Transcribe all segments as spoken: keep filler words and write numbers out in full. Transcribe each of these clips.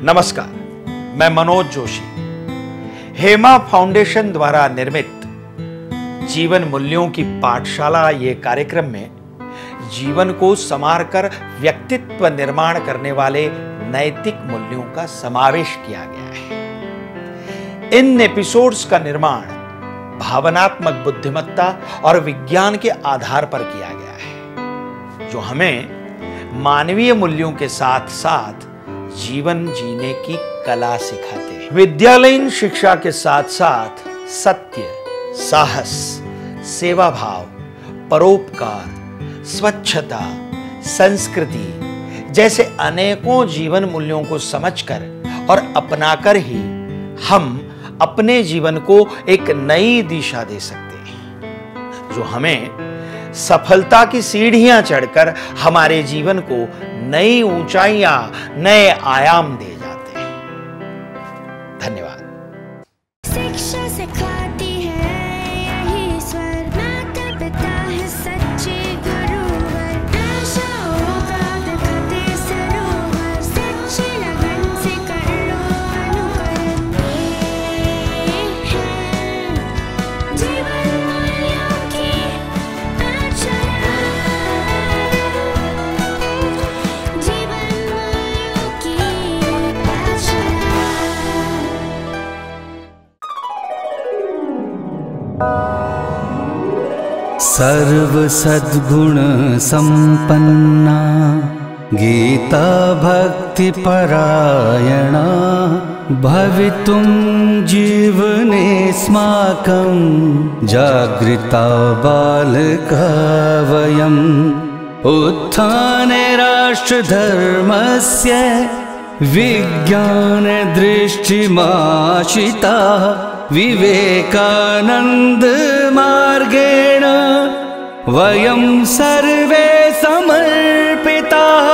नमस्कार, मैं मनोज जोशी। हेमा फाउंडेशन द्वारा निर्मित जीवन मूल्यों की पाठशाला ये कार्यक्रम में जीवन को संवारकर व्यक्तित्व निर्माण करने वाले नैतिक मूल्यों का समावेश किया गया है। इन एपिसोड्स का निर्माण भावनात्मक बुद्धिमत्ता और विज्ञान के आधार पर किया गया है, जो हमें मानवीय मूल्यों के साथ साथ जीवन जीने की कला सिखाते हैं। विद्यालयीन शिक्षा के साथ साथ सत्य, साहस, सेवा भाव, परोपकार, स्वच्छता, संस्कृति जैसे अनेकों जीवन मूल्यों को समझकर और अपनाकर ही हम अपने जीवन को एक नई दिशा दे सकते हैं, जो हमें सफलता की सीढ़ियां चढ़कर हमारे जीवन को नई ऊंचाइयां, नए आयाम दे जाते हैं। धन्यवाद। शिक्षा सिखाती है यही स्वर, माता पिता है सच्चे गुरुवर, आशाओं का दिखाते सरोवर, सच्ची लगन से कर लो अनुकरण। ये है जीवन मूल्यों की पाठशाला, जीवन मूल्यों की पाठशाला। सर्व सद्गुण संपन्ना गीता भक्ति परायणा भवितुं जीवनेऽस्माकं जागृता बालका वयम् उत्थाने राष्ट्रधर्मस्य विज्ञान दृष्टिमाशिता विवेकानंद मार्गेण वयं सर्वे समर्पिताः।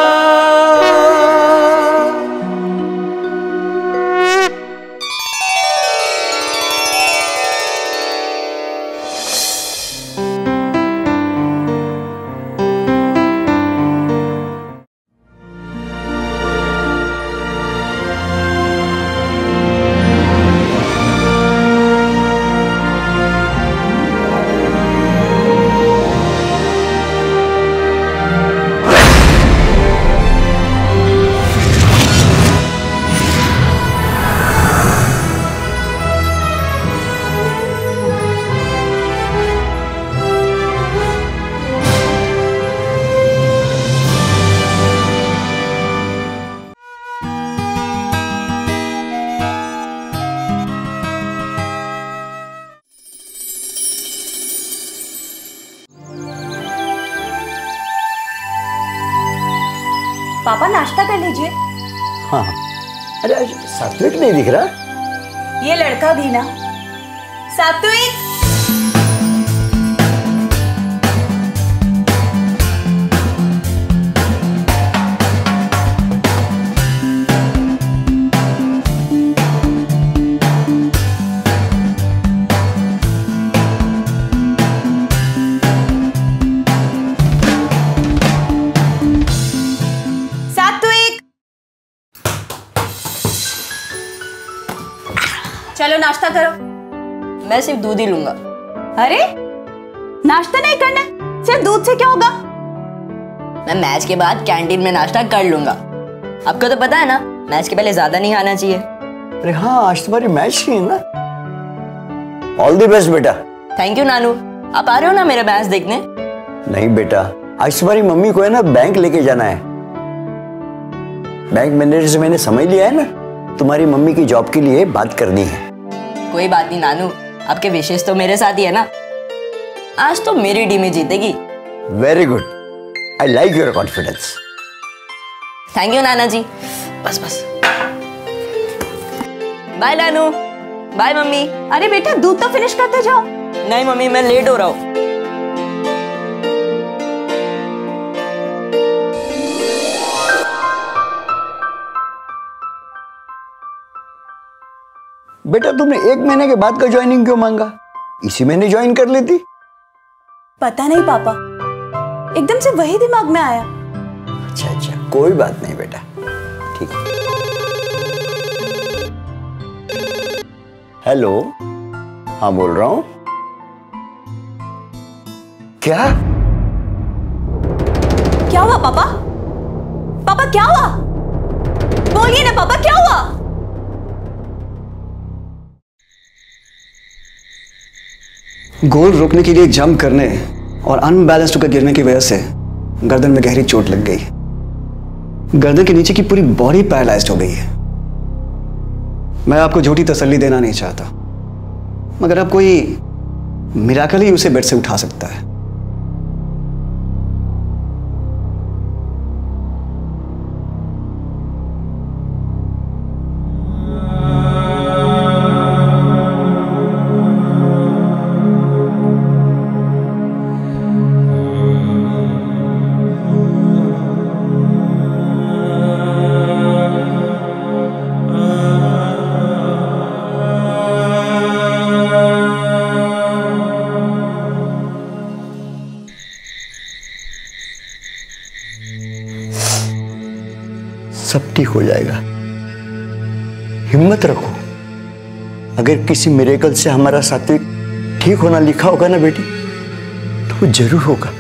पापा नाश्ता कर लीजिए। हाँ, अरे आज सात्विक नहीं दिख रहा। ये लड़का भी ना। सात्विक, चलो नाश्ता करो। मैं सिर्फ दूध ही लूंगा। अरे नाश्ता नहीं करना, सिर्फ दूध से क्या होगा? मैं मैच के बाद कैंटीन में नाश्ता कर लूंगा। आपको तो पता है ना, मैच के पहले ज्यादा नहीं खाना चाहिए। अरे हाँ, आज तुम्हारी मैच ही है ना। ऑल द बेस्ट बेटा। थैंक यू नानू। आप आ रहे हो ना मेरा मैच देखने? नहीं बेटा, आज तुम्हारी मम्मी को है ना बैंक लेके जाना है। बैंक मैनेजर से मैंने समझ लिया है ना, तुम्हारी मम्मी की जॉब के लिए बात करनी है। कोई बात नहीं नानू, आपके विशेष तो मेरे साथ ही है ना। आज तो मेरी टीम ही जीतेगी। Very good, I like your confidence. Thank you नाना जी। बस बस, बाय नानू, बाय मम्मी। अरे बेटा दूध तो फिनिश करते जाओ। नहीं मम्मी, मैं लेट हो रहा हूँ। बेटा तुमने एक महीने के बाद का ज्वाइनिंग क्यों मांगा? इसी महीने ज्वाइन कर लेती। पता नहीं पापा, एकदम से वही दिमाग में आया। अच्छा अच्छा, कोई बात नहीं बेटा, ठीक है। हेलो, हाँ बोल रहा हूं। क्या क्या हुआ पापा? पापा क्या हुआ? बोलिए ना पापा, क्या हुआ? गोल रोकने के लिए जंप करने और अनबैलेंस्ड होकर गिरने की वजह से गर्दन में गहरी चोट लग गई। गर्दन के नीचे की पूरी बॉडी पैरालाइज्ड हो गई है। मैं आपको झूठी तसल्ली देना नहीं चाहता, मगर अब कोई मिराकल ही उसे बेड से उठा सकता है। सब ठीक हो जाएगा, हिम्मत रखो। अगर किसी मिरेकल से हमारा सात्विक ठीक होना लिखा होगा ना बेटी, तो वो जरूर होगा।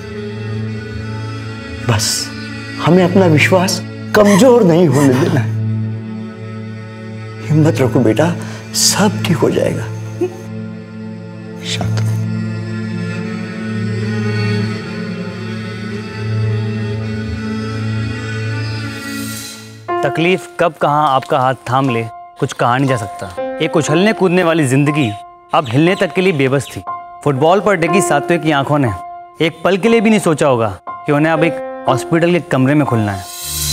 बस हमें अपना विश्वास कमजोर नहीं होने देना है। हिम्मत रखो बेटा, सब ठीक हो जाएगा। शांत रहो। तकलीफ कब कहाँ आपका हाथ थाम ले कुछ कहा नहीं जा सकता। एक उछलने कूदने वाली जिंदगी अब हिलने तक के लिए बेबस थी। फुटबॉल पर डिगी सात्विक की आंखों ने एक पल के लिए भी नहीं सोचा होगा कि उन्हें अब एक हॉस्पिटल के कमरे में खुलना है।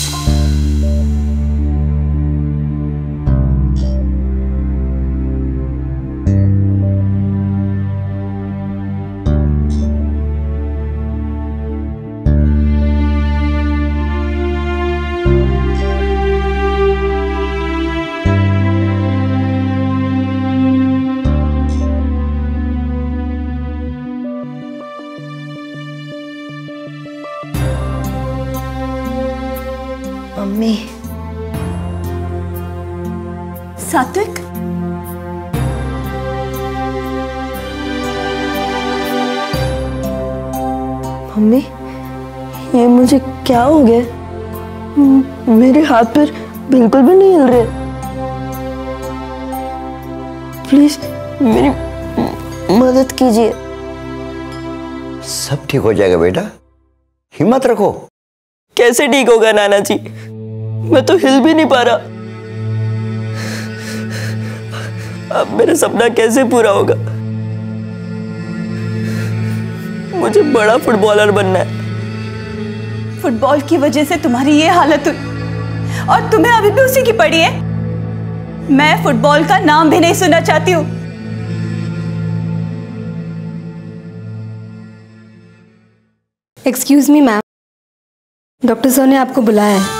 मम्मी। सात्विक, मम्मी, ये मुझे क्या हो गया? म- मेरे हाथ पैर बिल्कुल भी नहीं हिल रहे। प्लीज मेरी म- मदद कीजिए। सब ठीक हो जाएगा बेटा, हिम्मत रखो। कैसे ठीक होगा नाना जी? मैं तो हिल भी नहीं पा रहा। अब मेरा सपना कैसे पूरा होगा? मुझे बड़ा फुटबॉलर बनना है। फुटबॉल की वजह से तुम्हारी ये हालत हुई और तुम्हें अभी भी उसी की पड़ी है। मैं फुटबॉल का नाम भी नहीं सुनना चाहती हूँ। Excuse me ma'am, doctor sir ने आपको बुलाया है।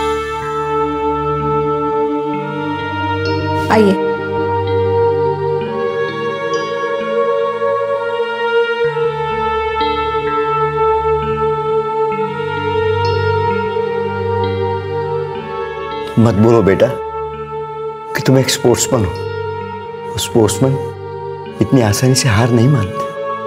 आइए। मत बोलो बेटा कि तुम एक स्पोर्ट्समैन हो। स्पोर्ट्समैन इतनी आसानी से हार नहीं मानते।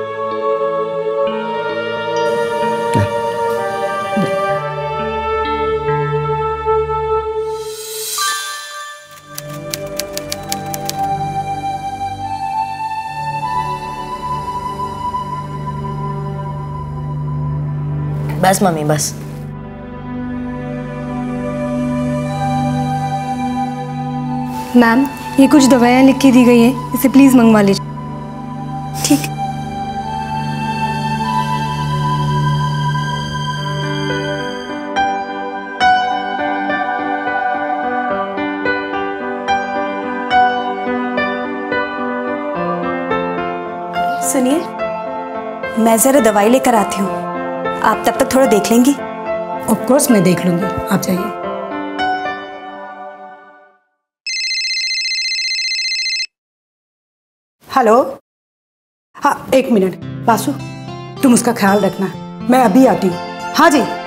बस मम्मी बस। मैम, ये कुछ दवाइयाँ लिख के दी गई हैं, इसे प्लीज मंगवा लीजिए। ठीक। सुनिए, मैं जरा दवाई लेकर आती हूँ, आप तब तक थोड़ा देख लेंगी? ऑफ कोर्स मैं देख लूंगी, आप जाइए। हेलो, हाँ एक मिनट बासु, तुम उसका ख्याल रखना, मैं अभी आती हूँ। हाँ जी।